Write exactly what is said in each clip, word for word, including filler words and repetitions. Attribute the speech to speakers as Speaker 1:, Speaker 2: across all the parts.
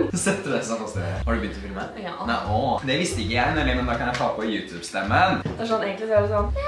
Speaker 1: Setter deg sånn hos dere. Har du begynt å filme?
Speaker 2: Ja.
Speaker 1: Nei, åh. Det visste ikke jeg, Nelly, men da kan jeg ta på YouTube-stemmen.
Speaker 2: Det er sånn, egentlig så er det sånn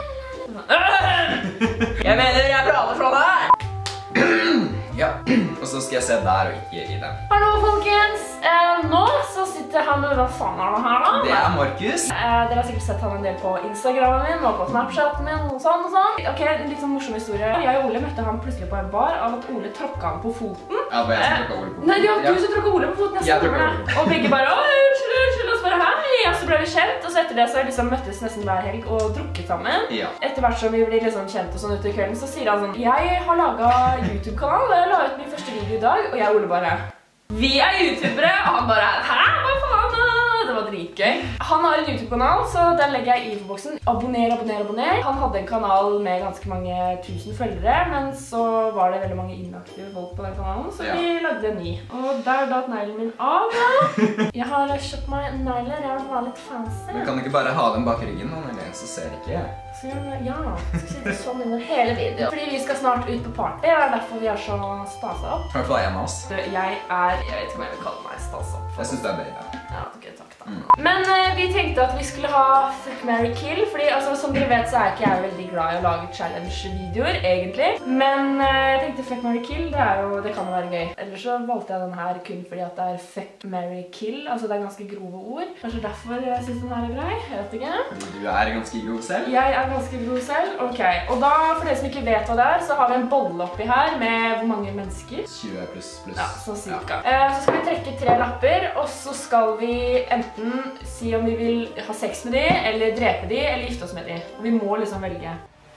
Speaker 2: Jeg mener, jeg prater sånn her!
Speaker 1: Ja, og så skal jeg se der og ikke i den.
Speaker 2: Hallo, folkens! Eh, nå så sitter han med hva faen er det her da?
Speaker 1: Det er Markus.
Speaker 2: Eh, dere har sikkert sett han en del på Instagrammen min og på Snapchaten min og sånn og sånn. Ok, en litt sånn morsom historie. Jeg og Ole møtte han plutselig på en bar av at Ole tråkket han på foten.
Speaker 1: Ja, det var jeg som tråkket Ole på foten.
Speaker 2: Nei, det var du som tråkket Ole på foten.
Speaker 1: Jeg tråkket Ole.
Speaker 2: Og begge bare, åh, unnskyld, unnskyld, og så bare, hei. Og så ble vi kjent, og så etter det så har vi liksom møttes nesten hver helg og drukket sammen.
Speaker 1: Ja.
Speaker 2: Etter hvert som vi blir liksom kjent og sånn ute i kvelden, så sier han sånn, jeg har laget YouTube-kanal, og jeg la ut min første video i dag, og jeg og Ole bare, vi er youtubere, og han bare, hæ, hva faen? Det var dritgøy. Han har en YouTube-kanal, så den legger jeg i infoboksen. Abonner, abonner, abonner. Han hadde en kanal med ganske mange tusen følgere, men så var det veldig mange inaktive folk på den kanalen, så
Speaker 1: Ja.
Speaker 2: vi lagde en ny. Og der datt neglen min av, da. Jeg har kjøpt meg negler, jeg vil være litt fancy.
Speaker 1: Men kan du ikke bare ha dem bak ryggen, Nelly, så ser ikke jeg.
Speaker 2: Så ja, jeg skal sitte sånn under hele videoen. Fordi vi skal snart ut på party, det er derfor vi er så stasa opp.
Speaker 1: I hvert fall en av oss.
Speaker 2: Jeg er, jeg vet ikke om jeg vil kalle meg stasa opp.
Speaker 1: Jeg synes det er bedre.
Speaker 2: Ja, ok, takk da. Men eh, vi tenkte at vi skulle ha Fuck, Marry, Kill, fordi altså, som dere vet så er ikke jeg veldig glad i å lage challenge-videoer, egentlig. Men eh, jeg tenkte Fuck, Marry, Kill, det, er jo, det kan jo være gøy. Ellers så valgte jeg den her kun fordi at det er Fuck, Marry, Kill, altså det er ganske grove ord. Kanskje derfor jeg synes den her er grei, jeg vet ikke.
Speaker 1: Du er ganske grov selv.
Speaker 2: Jeg er ganske grov selv, ok. Og da, for dere som ikke vet hva det er, så har vi en bolle oppi her med hvor mange mennesker?
Speaker 1: tjue pluss pluss.
Speaker 2: Ja, sånn cirka. Eh, så skal vi trekke tre lapper, og så skal vi enten si om vi vil ha sex med de, eller drepe de, eller gifte oss med de. Og vi må liksom velge.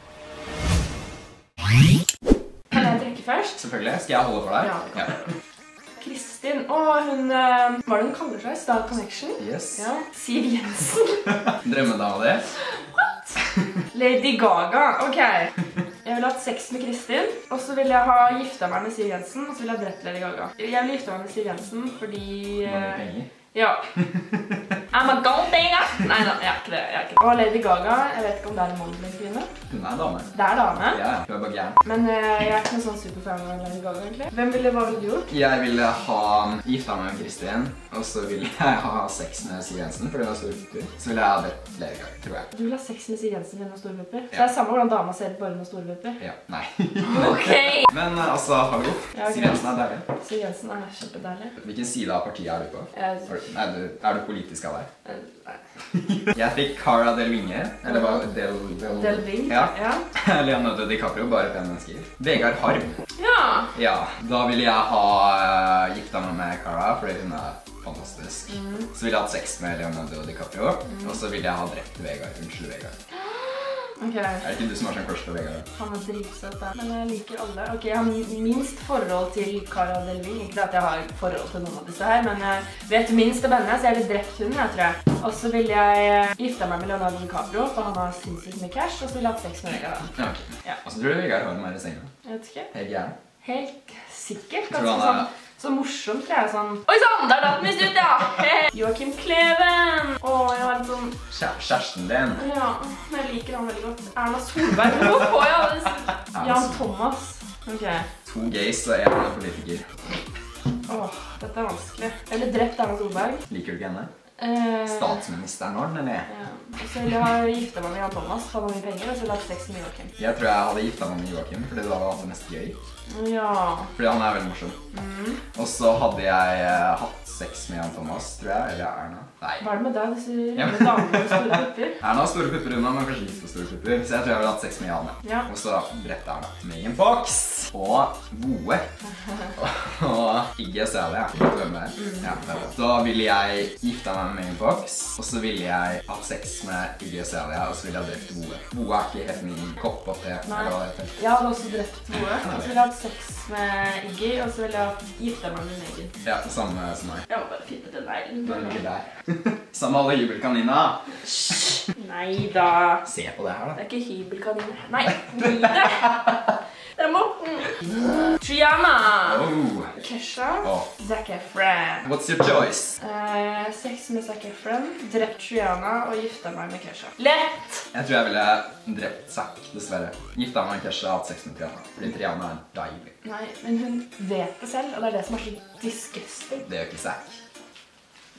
Speaker 2: Kan jeg trekke først?
Speaker 1: Selvfølgelig. Skal jeg holde for deg?
Speaker 2: Ja.
Speaker 1: Ja.
Speaker 2: Kristin, og hun, eh, hva er det hun kaller seg? Star Connection?
Speaker 1: Yes.
Speaker 2: Ja. Siv Jensen.
Speaker 1: Drømmedama di?
Speaker 2: Lady Gaga, ok. Jeg ville hatt sex med Kristin, og så ville jeg ha gifta meg med Siv Jensen, og så ville jeg drept Lady Gaga. Jeg ville gifta meg med Siv Jensen fordi...
Speaker 1: Mange penger.
Speaker 2: Ja. I'm a gold digger! Nei da, jeg er ikke det, jeg er ikke det. Og Lady Gaga, jeg vet ikke om det er en mann eller en kvinne.
Speaker 1: Hun er dame.
Speaker 2: Det er dame.
Speaker 1: Ja, ja. Hun er bare gæren.
Speaker 2: Men uh, jeg er ikke noen sånn superfan av Lady Gaga, egentlig. Hvem ville, hva ville du gjort?
Speaker 1: Jeg ville ha gifta meg med Kristin, og så ville jeg ha sex med Siv Jensen, for det var store pupper. Så ville jeg ha drept Lady Gaga, tror jeg.
Speaker 2: Du vil ha sex med Siv Jensen med noen store pupper?
Speaker 1: Ja.
Speaker 2: Så det er samme hvordan dama ser bare med store pupper?
Speaker 1: Ja, nei.
Speaker 2: Ok!
Speaker 1: Men altså, hallo.
Speaker 2: Ja,
Speaker 1: Siv
Speaker 2: greit.
Speaker 1: Jensen er deilig.
Speaker 2: Siv Jensen er kjempedeilig.
Speaker 1: Hvilken side av partiet er du på?
Speaker 2: Jeg,
Speaker 1: Er du, nei, du, er du politisk av deg?
Speaker 2: eh, nei.
Speaker 1: Jeg fikk Cara Delevingne, eller hva? Del... Del...
Speaker 2: Delving?
Speaker 1: Ja.
Speaker 2: Ja.
Speaker 1: Leonardo DiCaprio, bare fem mennesker. Vegard Harm.
Speaker 2: Ja.
Speaker 1: Ja, da ville jeg ha uh, gifta meg med Cara, fordi hun er fantastisk.
Speaker 2: Mm.
Speaker 1: Så ville jeg hatt sex med Leonardo DiCaprio, og så ville jeg ha drept Vegard. Unnskyld, Vegard.
Speaker 2: Ok.
Speaker 1: Er det ikke du som har sånn crush på Vegard?
Speaker 2: Han er dritsøt der, men jeg liker alle. Ok, jeg har minst forhold til Cara Delevingne. Ikke at jeg har forhold til noen av disse her, men jeg vet minst det bandet, så jeg ville drept hun, jeg tror jeg. Og så vil jeg gifte meg med Leonardo DiCaprio, for han har sinnssykt med cash, og så vil jeg ha sex med Vegard.
Speaker 1: Ja, ok.
Speaker 2: Ja.
Speaker 1: Og så tror du Vegard Harm er i senga.
Speaker 2: Jeg vet ikke.
Speaker 1: Helt gæren.
Speaker 2: Helt sikkert.
Speaker 1: Tror du
Speaker 2: Ganske
Speaker 1: han er-
Speaker 2: sånn, så morsomt, tror jeg, sånn. Oi sann, der datt den visst ut, ja! Joakim Kleven! Åh, jeg har litt sånn...
Speaker 1: Kjæ- Kjæresten din.
Speaker 2: Ja, jeg liker han veldig godt. Erna Solberg, hvorfor får jeg alle disse? Jan Thomas. Ok.
Speaker 1: To gays og en politiker.
Speaker 2: Åh, dette er vanskelig. Eller drept Erna Solberg.
Speaker 1: Liker du ikke henne?
Speaker 2: Eh,
Speaker 1: Statsministeren var den, eller?
Speaker 2: Ja. Og så ville jeg ha gifta meg med Jan Thomas, for han har mye penger, og så ville jeg hatt sex med Joakim.
Speaker 1: Jeg tror jeg hadde gifta meg med Joakim, fordi det var det mest gøy.
Speaker 2: Ja.
Speaker 1: Fordi han er veldig morsom.
Speaker 2: Mm.
Speaker 1: Og så hadde jeg eh, hatt sex med Jan Thomas, tror jeg, eller Erna. Nei.
Speaker 2: Hva er det med deg, disse
Speaker 1: Ja.
Speaker 2: røde damene med store pupper?
Speaker 1: Erna har store pupper unna, men kanskje ikke så store pupper. Så jeg tror jeg ville hatt sex med Jan.
Speaker 2: Ja.
Speaker 1: Og så drept Erna. Megan Fox og Boe. Og Iggy Azalea. Vet du hvem det er? Ja, det er det. Så ville jeg gifta meg med Megan Fox, og så ville jeg hatt sex med Iggy Azalea, og så ville jeg drept Boe. Boe er ikke helt min kopp opp det.
Speaker 2: Nei.
Speaker 1: eller hva det heter.
Speaker 2: Jeg hadde også drept Boe, og så ville jeg hatt sex med Iggy, og så ville jeg gifta meg med Megan.
Speaker 1: Ja, det samme som meg.
Speaker 2: Jeg må bare finne den neglen.
Speaker 1: Den ligger der. Samme alle hybelkanina.
Speaker 2: Neida.
Speaker 1: Se på det her, da.
Speaker 2: Det er ikke hybelkaniner. Nei, gi det! Det er Morten. Triana.
Speaker 1: Oh.
Speaker 2: Kesha.
Speaker 1: Oh.
Speaker 2: Zac Efron.
Speaker 1: What's your choice?
Speaker 2: Eh, sex med Zac Efron, drept Triana og gifta meg med Kesha. Lett!
Speaker 1: Jeg tror jeg ville drept Zac, dessverre. Gifta meg med Kesha og hatt sex med Triana. Fordi Triana er deilig.
Speaker 2: Nei, men hun vet det selv, og det er det som er så disgusting.
Speaker 1: Det gjør ikke Zac.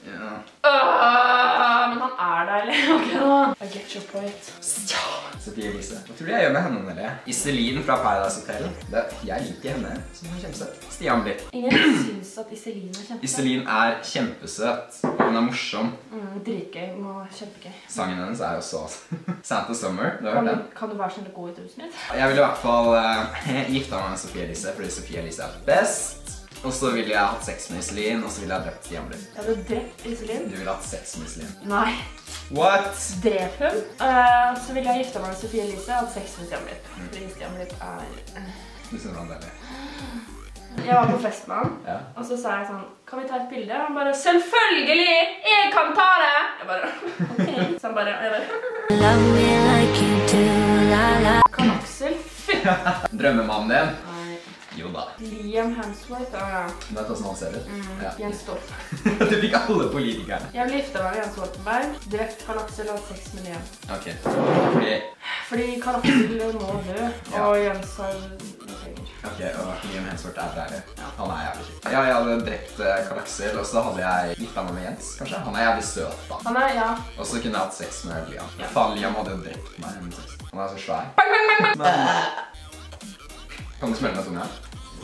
Speaker 1: Ja.
Speaker 2: Uh, men han er der, eller? Ok da. I get your point.
Speaker 1: Ja, Sofie Elise. Hva tror du jeg gjør med henne, Nelly? Iselin fra Paradise Hotel. Det, jeg liker henne, som hun er kjempesøt. Stian Blipp.
Speaker 2: Ingen synes at Iselin er kjempesøt.
Speaker 1: Iselin er kjempesøt. Hun er morsom.
Speaker 2: Mm, dritgøy. Hun var kjempegøy.
Speaker 1: Sangen hennes er jo så... Santa Summer, du har
Speaker 2: Kan
Speaker 1: hørt
Speaker 2: du,
Speaker 1: den?
Speaker 2: kan du være sånn gå ut huset mitt?
Speaker 1: Jeg vil i hvert fall uh, gifte meg med Sofie Elise, fordi Sofie Elise er best. Og så ville jeg hatt sex med Iselin, og så ville jeg drept Stian Blipp.
Speaker 2: Jeg hadde drept Iselin.
Speaker 1: Du ville hatt sex med Iselin.
Speaker 2: Nei.
Speaker 1: What?
Speaker 2: Drep hun. Uh, så ville jeg gifte meg med Sofie Elise og hatt sex med Stian Blipp.
Speaker 1: Mm.
Speaker 2: Fordi Stian Blipp er...
Speaker 1: Du synes han deilig.
Speaker 2: Jeg var på fest med han,
Speaker 1: Ja.
Speaker 2: og så sa jeg sånn, kan vi ta et bilde? Han bare, selvfølgelig! Jeg kan ta det! Jeg bare, ok. Så han bare, jeg bare... Love me like you do, la la. Karl Aksel, fy!
Speaker 1: Drømmemannen din?
Speaker 2: Nei.
Speaker 1: Jo da.
Speaker 2: Liam Hemsworth, ja.
Speaker 1: Du vet hvordan han ser ut?
Speaker 2: Mm,
Speaker 1: Ja.
Speaker 2: Jens Stoltenberg.
Speaker 1: Du fikk alle politikerne.
Speaker 2: Jeg vil gifte meg med Jens Stoltenberg, drept Karl Aksel og hatt sex med Liam.
Speaker 1: Ok. Fordi...
Speaker 2: Fordi Karl Aksel må dø,
Speaker 1: Ja.
Speaker 2: og Jens har noe penger.
Speaker 1: Ok, og Liam Hemsworth er deilig. Han er jævlig kjip. Ja, jeg hadde drept uh, Karl Aksel, og så hadde jeg gifta meg med Jens, kanskje? Han er jævlig søt, da.
Speaker 2: Han er, ja.
Speaker 1: Og så kunne jeg hatt sex med Liam.
Speaker 2: Ja.
Speaker 1: Faen, Liam hadde jo drept meg. med sex. Han er så svær.
Speaker 2: Bang, bang, bang, bang.
Speaker 1: Men... Kan du smelle med tunga?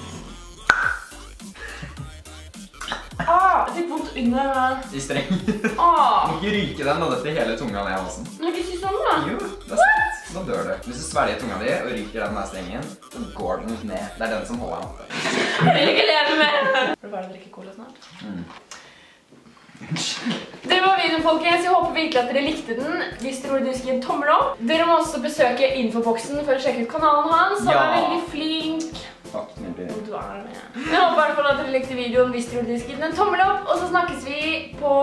Speaker 2: Ah, det fikk vondt under.
Speaker 1: I streng.
Speaker 2: Ah.
Speaker 1: Du må ikke ryke den, da. Dette hele tunga ned i halsen.
Speaker 2: Men ikke si sånn da.
Speaker 1: Jo, det er sant. Da dør du. Hvis du svelger tunga di og ryker den der strengen, så går den ned. Det er den som holder oppe.
Speaker 2: Jeg vil ikke leve med. Er du ferdig å drikke cola snart?
Speaker 1: Mm.
Speaker 2: Det var videoen, folkens. Jeg håper virkelig at dere likte den. Hvis dere vil gi en tommel opp. Dere må også besøke infoboksen for å sjekke ut kanalen hans. Han
Speaker 1: Ja.
Speaker 2: er veldig flink.
Speaker 1: Takk, Nelly.
Speaker 2: Og du er med. Jeg håper i hvert fall at dere likte videoen. Hvis dere vil gi den en tommel opp. Og så snakkes vi på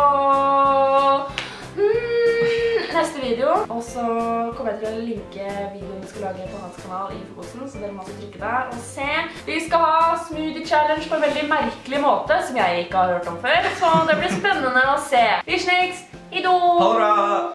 Speaker 2: mm, neste video. Og så kommer jeg til å linke videoen vi skal lage på hans kanal i infoboksen. Så dere må også trykke der og se. Vi skal ha smoothie challenge på en veldig merkelig måte, som jeg ikke har hørt om før. Så det blir spennende å se. Vi snakes! Idol!
Speaker 1: Ha det bra!